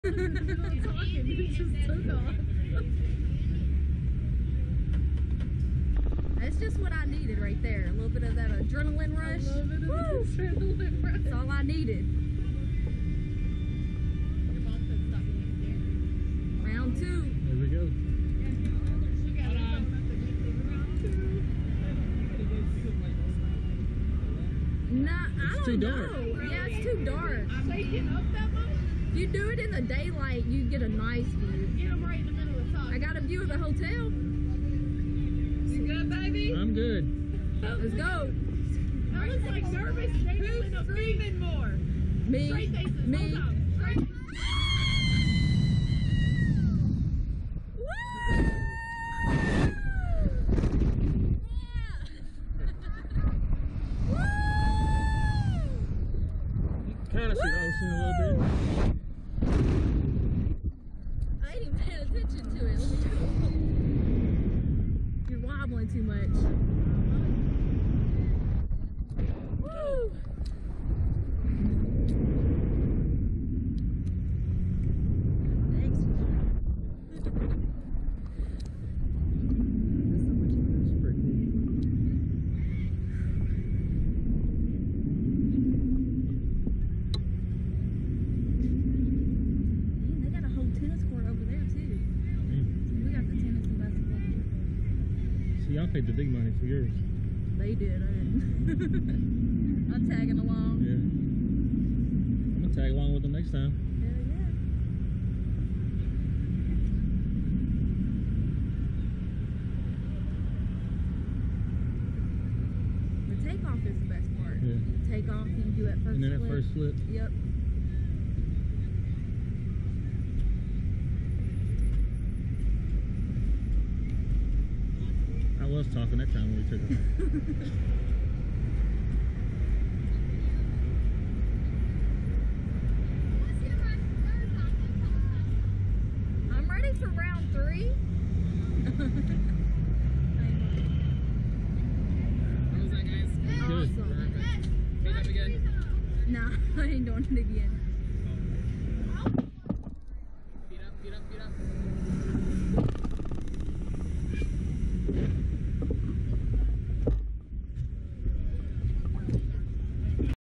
It just took off. That's just what I needed right there. A little bit of that adrenaline rush. A little bit of adrenaline rush. That's all I needed. Your mom said stop being scared. Round 2. There we go. Hold on. Round 2. Nah, I don't know. Yeah, it's too dark. I'm taking up that much? If you do it in the daylight, you get a nice view. Get them right in the middle of the top. I got a view of the hotel. You good, baby? I'm good. Let's go. I was like nervous. Who's screaming more? Me. Straight faces. Me. Hold on. Straight. Kind of see the ocean a little bit. I ain't even paying attention to it. Let me go. You're wobbling too much. Woo! Thanks. It's pretty cool. They got a whole tennis court over there too. We got the tennis and basketball court. See, y'all paid the big money for yours. They did. I didn't. I'm tagging along. Yeah. I'm gonna tag along with them next time. Hell yeah. The takeoff is the best part. Yeah. You take off, you do that first And then flip. that first flip. Yep. I was talking that time when we took off. I'm ready for round 3. How was that, guys? Good. Awesome. Beat up again? Nah, I ain't doing it again. Beat up, beat up, beat up.